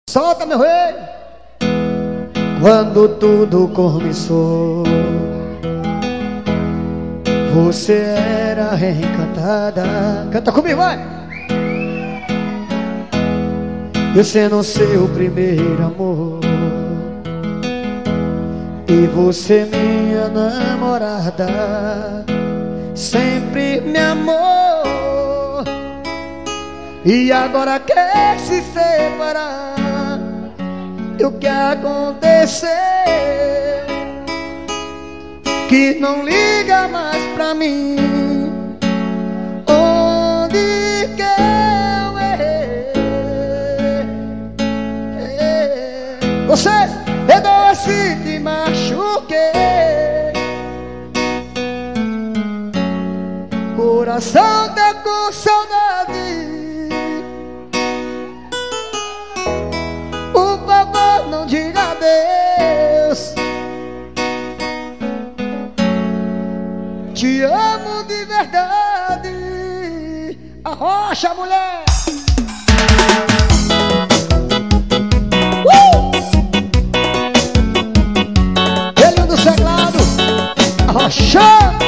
Solta, meu rei! Quando tudo começou, você era reencantada. Canta comigo, vai! Eu sendo seu primeiro amor e você minha namorada, sempre me amou. E agora quer se separar. E o que aconteceu? Que não liga mais pra mim. Onde que eu errei? Você perdoa se te machuquei. Coração tá com saudade. Por favor, não diga adeus. Te amo de verdade. Arrocha, mulher. Ele do teclado. Arrocha.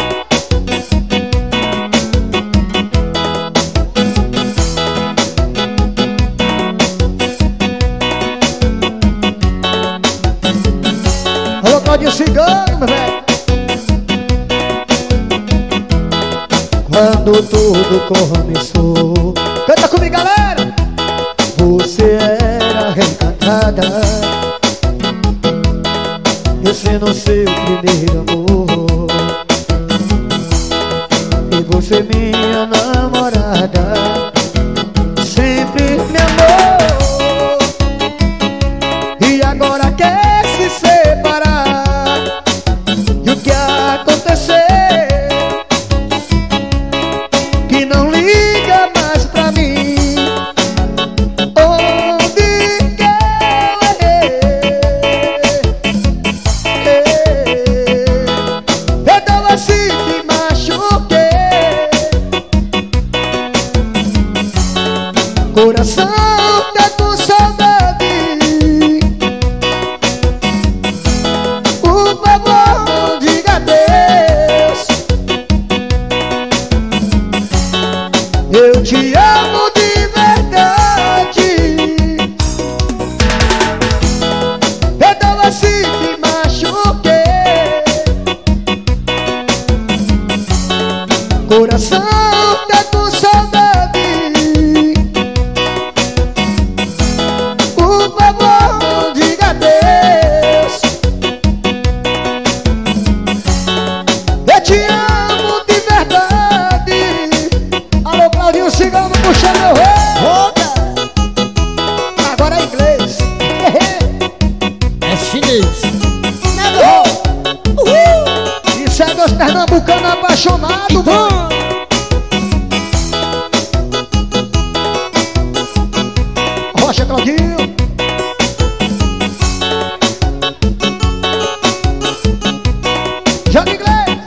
Alô, Claudinho Cigano, meu velho. Quando tudo começou, canta comigo, galera. Você era reencantada, eu sendo seu primeiro amor e você minha namorada, sempre me amou. E agora quer se separar. E o que aconteceu? Que não liga mais pra mim. Onde que eu errei? Perdoa se te machuquei. Coração tá com saudade. Por favor, não diga adeus. Eu te amo de verdade. Perdoa se te machuquei. Coração tá com saudade. Por favor, não diga adeus. Eu te amo de verdade. Alô, Claudinho Cigano, puxa meu rei. Agora é inglês. É chinês. Isso é dos pernambucanos apaixonados, mano. Rocha, Claudinho. Joga inglês.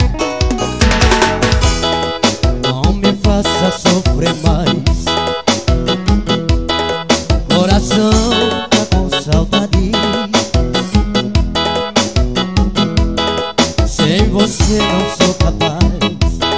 Não me faça sofrer mais. Coração tá com saudade. Sem você não sou capaz.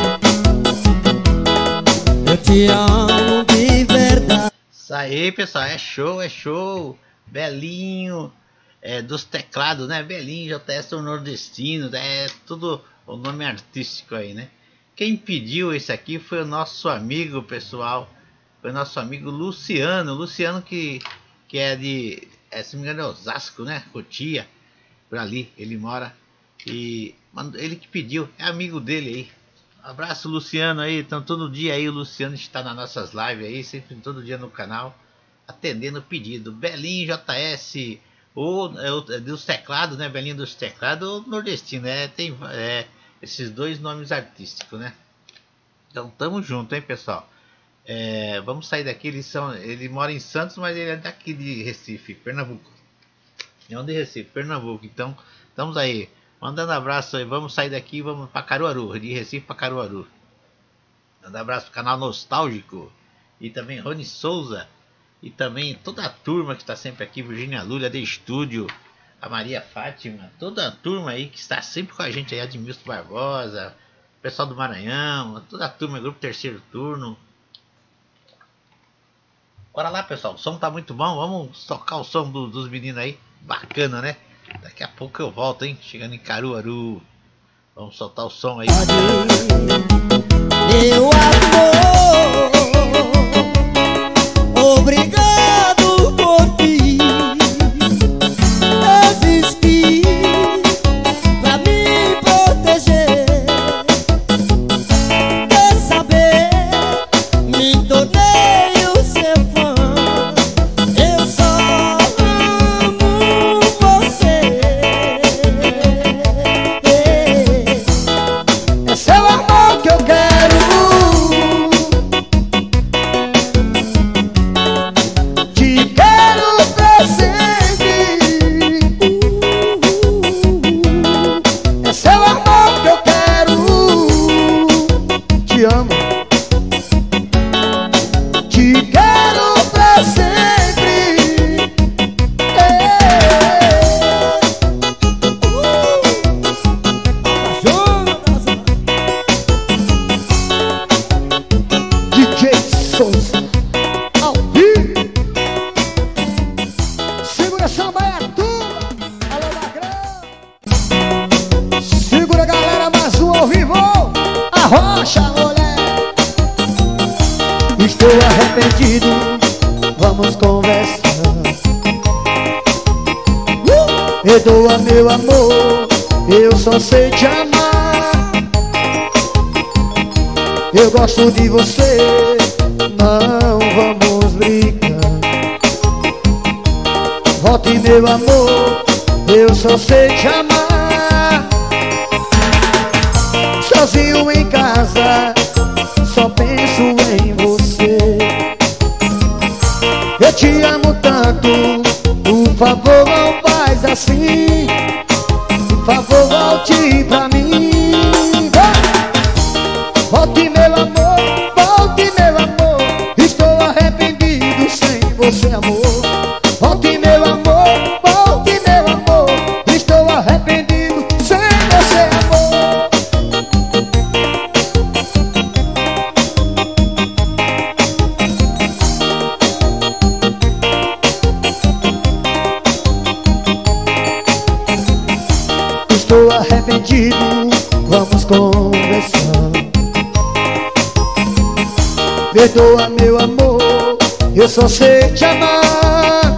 Eu te amo de verdade. Isso aí, pessoal, é show, Belinho, dos teclados, né? Belinho, JS Nordestino, é tudo o nome artístico aí, né? Quem pediu esse aqui foi o nosso amigo, pessoal, foi o nosso amigo Luciano que é de, se não me engano é Osasco, né? Cotia, por ali, ele mora, e ele que pediu, é amigo dele aí. Abraço, Luciano aí. Então todo dia aí o Luciano está nas nossas lives aí, sempre todo dia no canal, atendendo o pedido. Belinho JS, ou dos teclados, né? Belinho dos teclados ou nordestino, né? Tem esses dois nomes artísticos, né? Então tamo junto, hein, pessoal. Vamos sair daqui. Ele mora em Santos, mas ele é daqui de Recife, Pernambuco. Não de Recife, Pernambuco. Então estamos aí. Mandando abraço aí, vamos sair daqui e vamos para Caruaru, de Recife para Caruaru. Mandando abraço pro canal Nostálgico. E também Rony Souza. E também toda a turma que está sempre aqui, Virgínia Lúlia de Estúdio, a Maria Fátima, toda a turma aí que está sempre com a gente aí, Admilson Barbosa, pessoal do Maranhão, toda a turma, grupo Terceiro Turno. Bora lá, pessoal, o som tá muito bom, vamos tocar o som dos meninos aí, bacana, né? Daqui a pouco eu volto, hein, chegando em Caruaru. Vamos soltar o som aí. Meu amor, obrigado por vir existir pra me proteger. Quer saber? Me tornei o seu fã. Eu só amo você. É seu amor que eu quero. Te quero pra sempre. É seu amor que eu quero. Te amo. Te quero pra sempre. DJ Souza ao vivo. Segura samba, é tua. Alô, Magrão. Segura, galera, mais um ao vivo. Arrocha, mulher. Estou arrependido, vamos conversar. Perdoa, meu amor, eu só sei te amar. Eu gosto de você, não vamos brigar. Volte, meu amor, eu só sei te amar. Sozinho em casa, só penso em você. Eu te amo tanto, por favor não faz assim. Por favor volte pra mim. Volte, meu amor, volte, meu amor. Estou arrependido sem você, amor. Volte, meu amor, volte, meu amor. Estou arrependido sem você, amor. Estou arrependido, vamos conversar. Perdoa, meu amor, eu só sei te amar.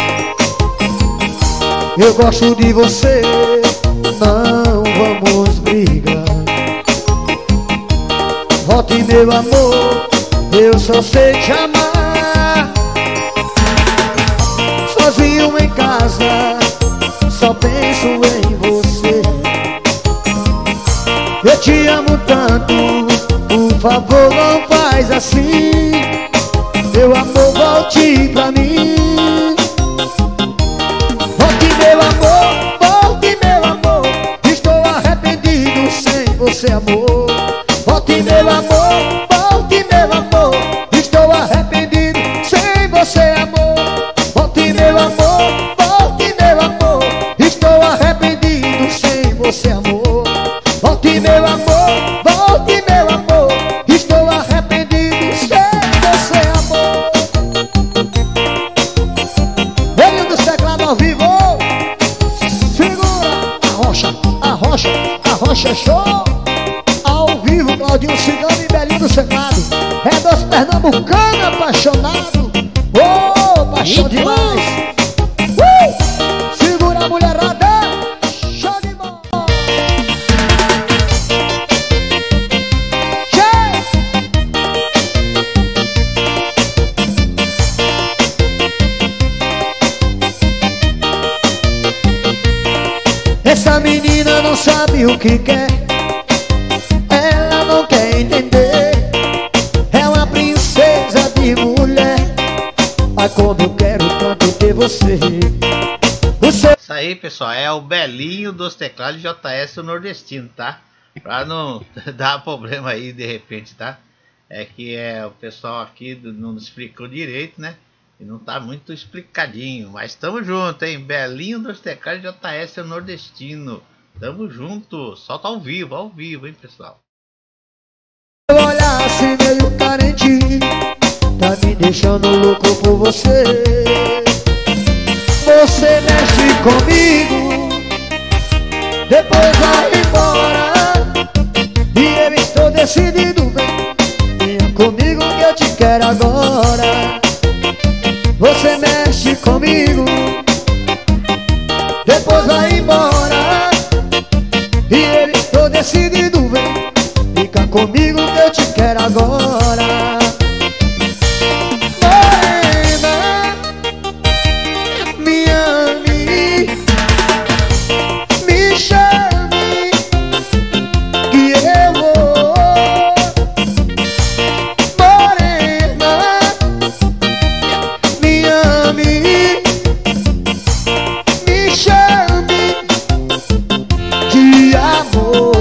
Eu gosto de você, não vamos brigar. Volte, meu amor, eu só sei te amar. Sozinho em casa, só penso em você. Eu te amo tanto, por favor não faz assim. Meu amor, volte pra mim. Volte, meu amor, volte, meu amor. Estou arrependido sem você, amor. Volte, meu amor, volte, meu amor. Estou arrependido sem você, amor. Volte, meu amor, volte, meu amor. Estou arrependido sem você, amor. Volte, meu amor, volte, meu amor. Estou arrependido sem você, amor. Veio do teclado ao vivo. Segura, arrocha, arrocha, arrocha, show. Ao vivo, Claudinho Cigano e Belinho do teclado. É dos pernambucanos apaixonado. Oh, paixão demais. Segura a mulherada. Show de bola. Essa menina não sabe o que quer. Ela não quer entender. É uma princesa de mulher. Mas como eu quero tanto ter você. Isso aí, pessoal, é o Belinho dos teclados JS o nordestino, tá? Pra não dar problema aí de repente, tá? É que o pessoal aqui não explicou direito, né? e não tá muito explicadinho, mas tamo junto, hein? Belinho dos Teclados JS Nordestino. Tamo junto, solta ao vivo, hein, pessoal? Olhar assim meio carente, tá me deixando louco por você. Você mexe comigo, depois vai embora, e eu estou decidido, venha comigo que eu te quero agora. Você mexe comigo, depois vai embora, e eu estou decidido, vem, fica comigo que eu te quero agora. Morena, me ame, me chame, que eu vou. Morena, me ame, me chame de amor.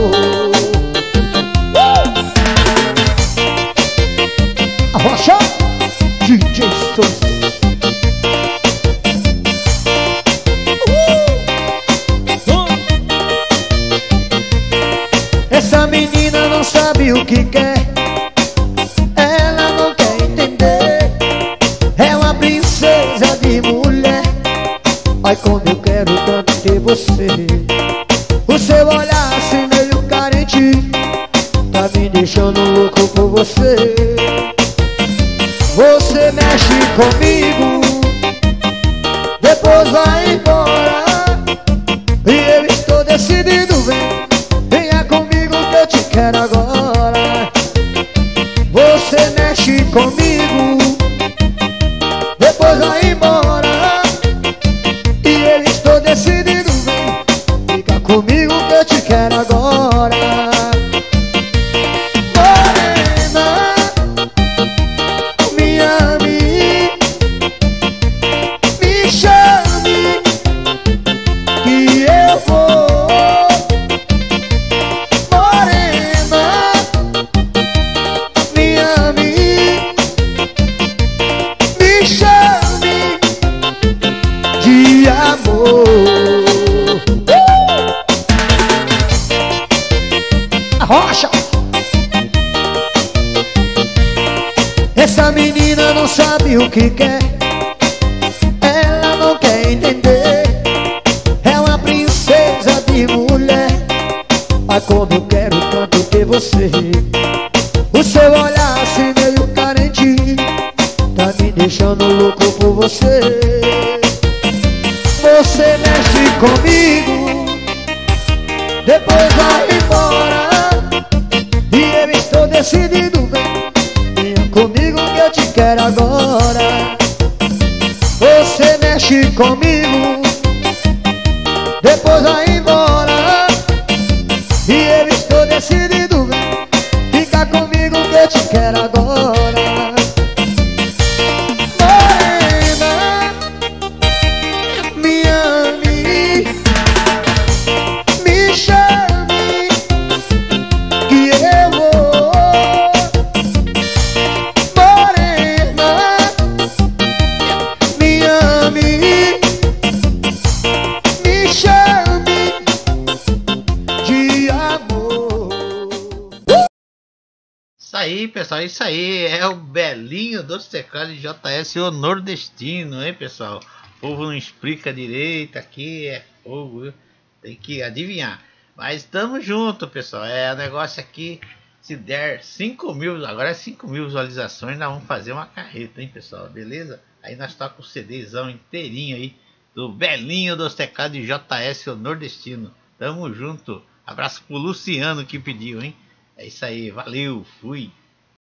Arrocha, DJ Souza. Essa menina não sabe o que quer, ela não quer entender. É uma princesa de mulher, ai como eu quero tanto ter você. O seu olhar assim meio carente, tá me deixando louco por você. Você mexe comigo, depois vai embora, e eu estou decidido, venha comigo que eu te quero agora. Você mexe comigo, depois vai embora, e eu estou decidido, fica comigo que eu te quero agora. Morena, me ame, me chame, que eu vou. Morena, me ame, me chame de amor. Arrocha! Essa menina não sabe o que quer, ela não quer entender. É uma princesa de mulher, ai como eu quero tanto ter você. O seu olhar assim meio carente, tá me deixando louco por você. Você mexe comigo, depois vai embora, e eu estou decidido, venha comigo que eu te quero agora. Você mexe comigo, depois vai embora, e eu estou decidido, fica comigo que eu te quero agora. Morena, me ame, me chame, que eu vou. Morena, me ame, me chame de amor. Isso aí, pessoal, isso aí é o Belinho dos Teclados de JS, o nordestino, hein, pessoal? O povo não explica direito, aqui é fogo, viu? Tem que adivinhar. Mas estamos juntos, pessoal. É, o negócio aqui, se der 5.000, agora é 5.000 visualizações, nós vamos fazer uma carreta, hein, pessoal? Beleza? Aí nós tá com o CDzão inteirinho aí do Belinho dos Teclados de JS, o nordestino. Tamo junto. Abraço pro Luciano que pediu, hein? É isso aí, valeu, fui.